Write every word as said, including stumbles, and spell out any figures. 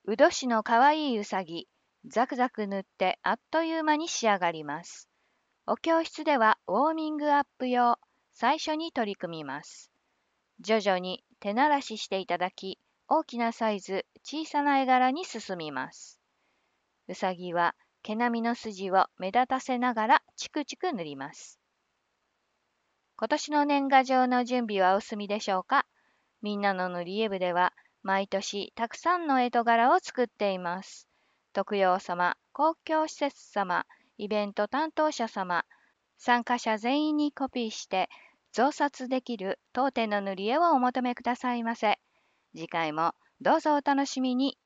うどしのかわいいうさぎ、ザクザク塗ってあっという間に仕上がります。お教室ではウォーミングアップ用、最初に取り組みます。徐々に手慣らししていただき、大きなサイズ、小さな絵柄に進みます。うさぎは毛並みの筋を目立たせながらチクチク塗ります。今年の年賀状の準備はお済みでしょうか？みんなの塗り絵部では毎年たくさんの干支柄を作っています。特養様、公共施設様、イベント担当者様、参加者全員にコピーして増刷できる当店の塗り絵をお求めくださいませ。次回もどうぞお楽しみに。